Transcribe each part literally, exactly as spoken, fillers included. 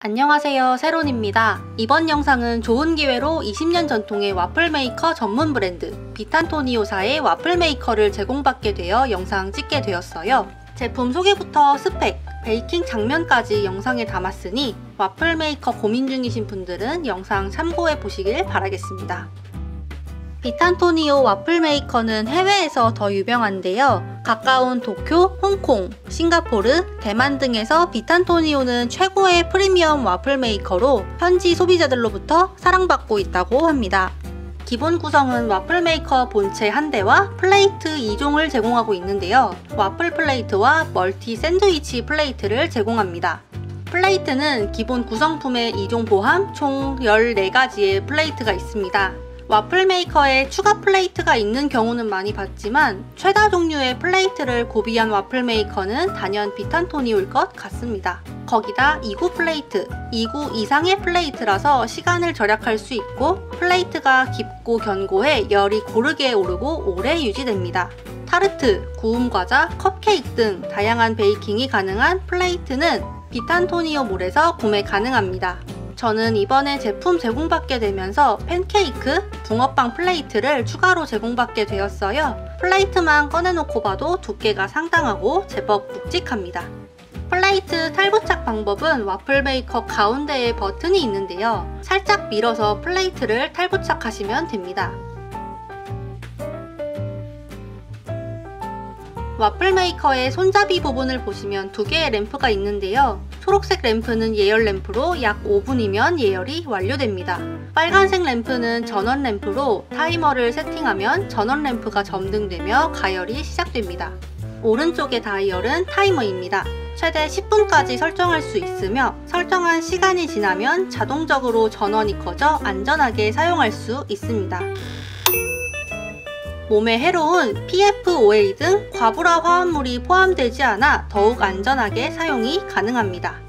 안녕하세요, 세론입니다. 이번 영상은 좋은 기회로 이십 년 전통의 와플 메이커 전문 브랜드 비탄토니오사의 와플 메이커를 제공받게 되어 영상 찍게 되었어요. 제품 소개부터 스펙, 베이킹 장면까지 영상에 담았으니 와플 메이커 고민 중이신 분들은 영상 참고해 보시길 바라겠습니다. 비탄토니오 와플 메이커는 해외에서 더 유명한데요. 가까운 도쿄, 홍콩, 싱가포르, 대만 등에서 비탄토니오는 최고의 프리미엄 와플 메이커로 현지 소비자들로부터 사랑받고 있다고 합니다. 기본 구성은 와플 메이커 본체 한 대와 플레이트 이 종을 제공하고 있는데요. 와플 플레이트와 멀티 샌드위치 플레이트를 제공합니다. 플레이트는 기본 구성품에 이 종 포함 총 열네 가지의 플레이트가 있습니다. 와플 메이커에 추가 플레이트가 있는 경우는 많이 봤지만 최다 종류의 플레이트를 고비한 와플 메이커는 단연 비탄토니오일 것 같습니다. 거기다 이 구 플레이트, 이 구 이상의 플레이트라서 시간을 절약할 수 있고 플레이트가 깊고 견고해 열이 고르게 오르고 오래 유지됩니다. 타르트, 구움 과자, 컵케이크 등 다양한 베이킹이 가능한 플레이트는 비탄토니오몰에서 구매 가능합니다. 저는 이번에 제품 제공받게 되면서 팬케이크, 붕어빵 플레이트를 추가로 제공받게 되었어요. 플레이트만 꺼내놓고 봐도 두께가 상당하고 제법 묵직합니다. 플레이트 탈부착 방법은 와플 메이커 가운데에 버튼이 있는데요. 살짝 밀어서 플레이트를 탈부착하시면 됩니다. 와플 메이커의 손잡이 부분을 보시면 두 개의 램프가 있는데요. 초록색 램프는 예열 램프로 약 오 분이면 예열이 완료됩니다. 빨간색 램프는 전원 램프로 타이머를 세팅하면 전원 램프가 점등되며 가열이 시작됩니다. 오른쪽의 다이얼은 타이머입니다. 최대 십 분까지 설정할 수 있으며 설정한 시간이 지나면 자동적으로 전원이 꺼져 안전하게 사용할 수 있습니다. 몸에 해로운 피 에프 오 에이 등 과부라 화합물이 포함되지 않아 더욱 안전하게 사용이 가능합니다.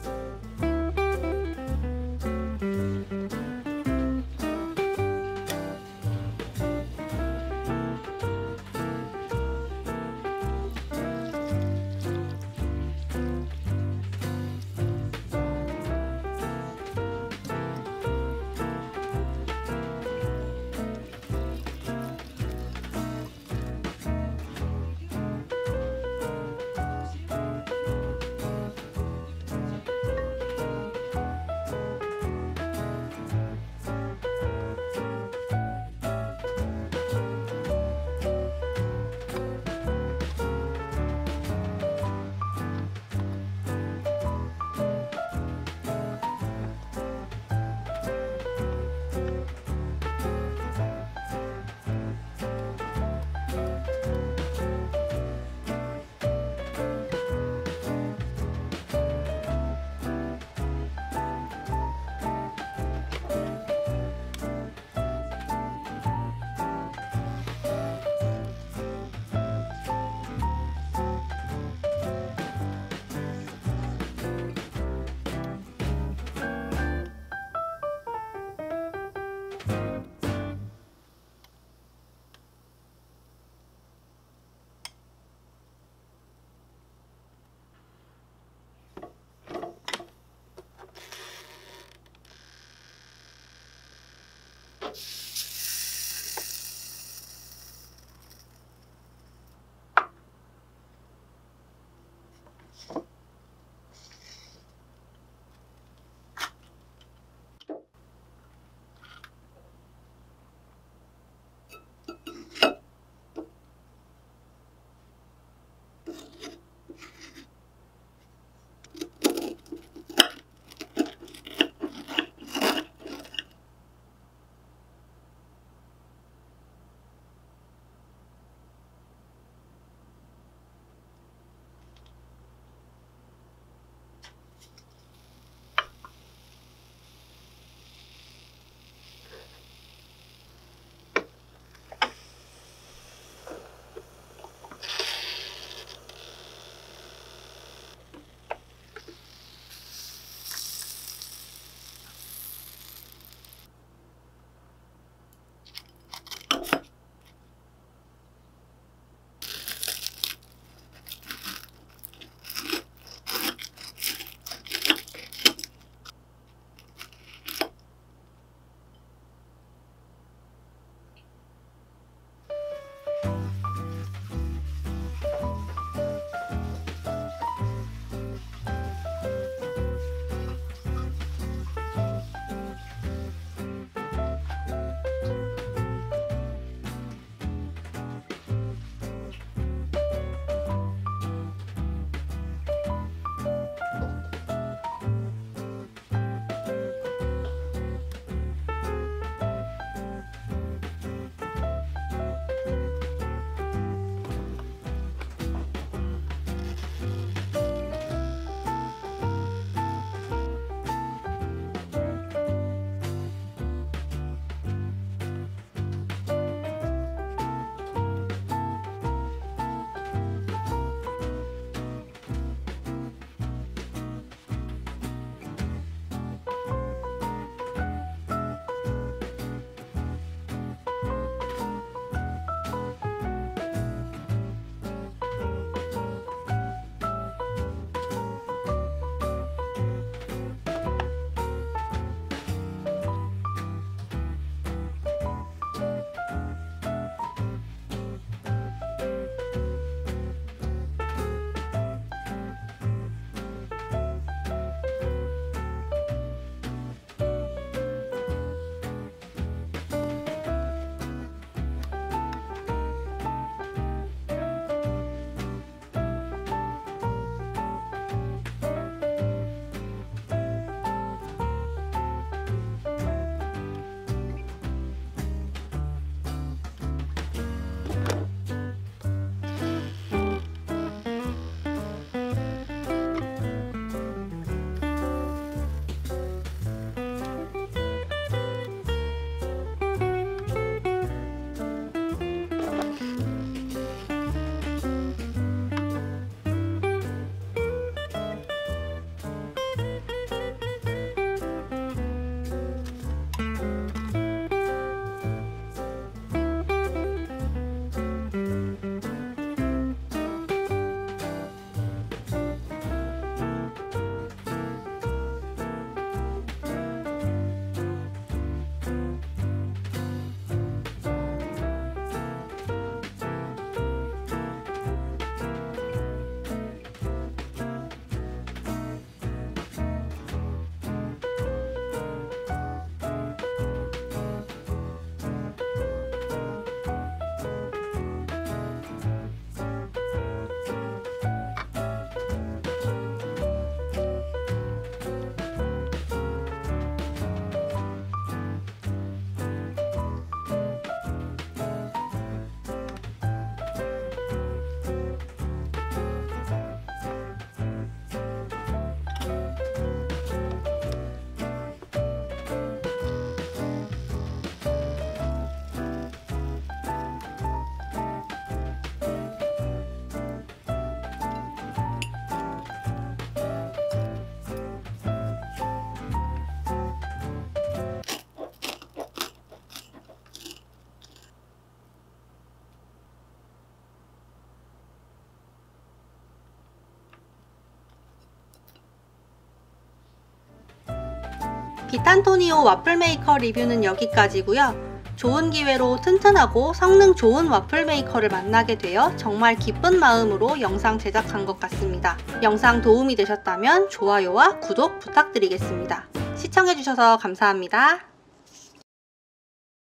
비탄토니오 와플 메이커 리뷰는 여기까지고요. 좋은 기회로 튼튼하고 성능 좋은 와플 메이커를 만나게 되어 정말 기쁜 마음으로 영상 제작한 것 같습니다. 영상 도움이 되셨다면 좋아요와 구독 부탁드리겠습니다. 시청해주셔서 감사합니다.